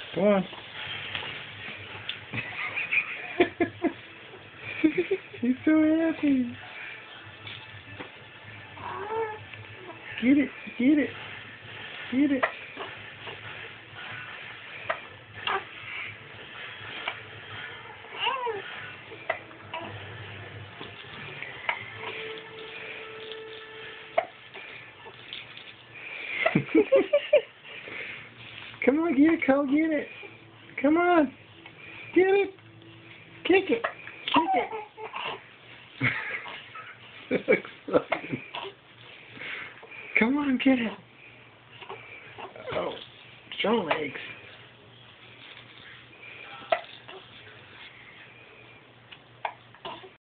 Come on. He's so happy. Get it, get it, get it. Come on, get it, Cole, get it. Come on. Get it. Kick it. Kick it. So excited. Come on, get it. Oh, strong legs.